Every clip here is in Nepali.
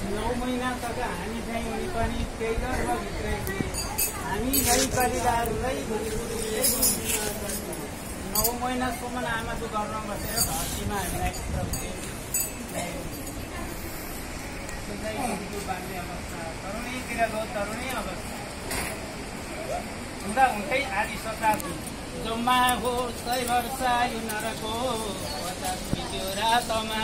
9 महिना तक हामी चाहिँ उनी पनि त्यही गर्भभित्रै हामी नै परिवारलाई 9 महिनासम्म आमाको घरमा बसेर धरतीमा हामीलाई बाँध्ने अवस्था तरुणीतिरको तरुणी अवस्था हुँदा हुँदै आदि शताब्दी जम्मा हो 100 वर्ष यो नरको 50 बित्यो रातमा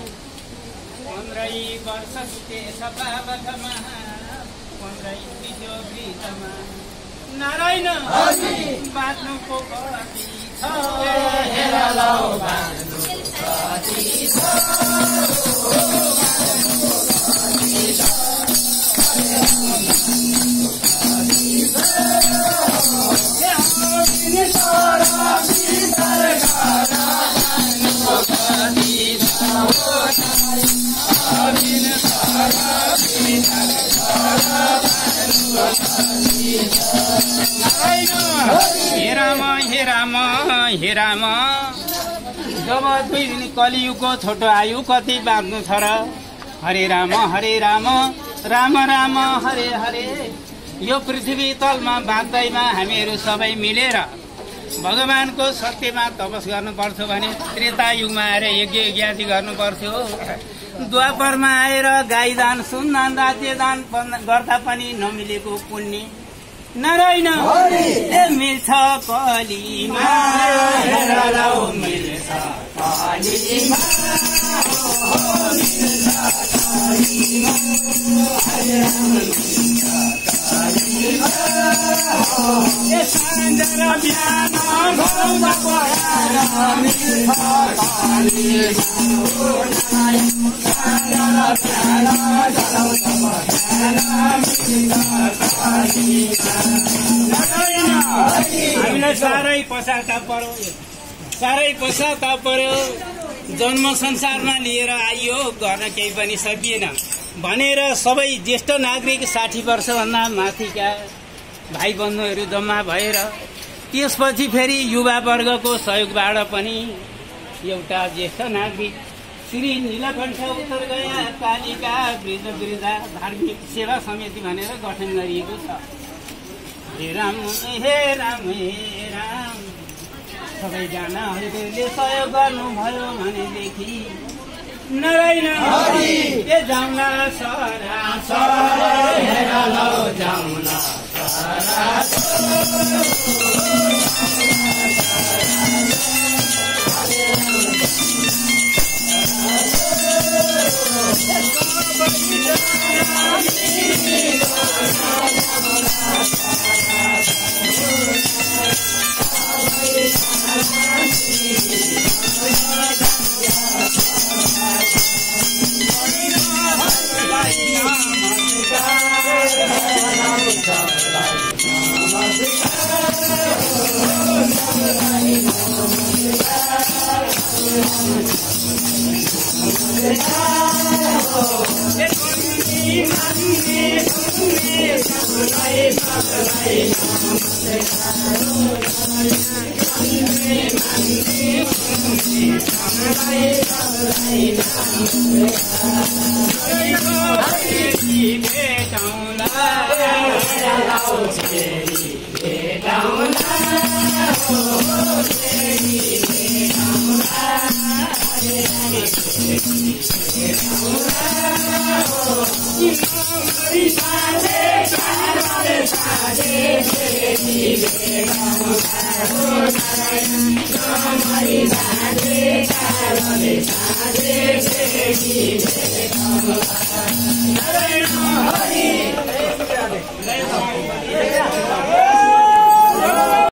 15 वर्ष बितेछ बाबतमा 15 बित्यो वृतमा नारायण बाँच्नुको कति छ हेर लौ बाँच्नु कति छ हे राम जब 2 दिन कलियुगको छोटो आयु कति बाँच्नु छ र हरे राम राम राम हरे हरे यो पृथ्वी तलमा बाँच्दैमा हामीहरू सबै मिलेर भगवानको सत्यमा तपस गर्नुपर्छ भने त्रेता युगमा आएर यज्ञ यज्ञादि गर्नुपर्थ्यो द्वापरमा आएर गाई दान सुनदान राज्य दान गर्दा पनि नमिलेको पुण्य नारायण मिल्छ कलिमा मिल्छ हामीलाई साह्रै पश्चाताप पर्यो जन्म संसारमा लिएर आइयो गर्न केही पनि सकिएन भनेर सबै ज्येष्ठ नागरिक 60 वर्षभन्दा माथिका भाइ बन्धुहरू जम्मा भएर त्यसपछि फेरि युवा वर्गको सहयोगबाट पनि एउटा ज्येष्ठ नागरिक श्री नीलकण्ठ उत्तर गया कालिका वृद्ध वृद्धा धार्मिक सेवा समिति भनेर गठन गरिएको छ हे राम सबैजनाहरूले सहयोग गर्नुभयो भनेदेखि नारायण जाउँला सरा हेर लौ जाउँला Hare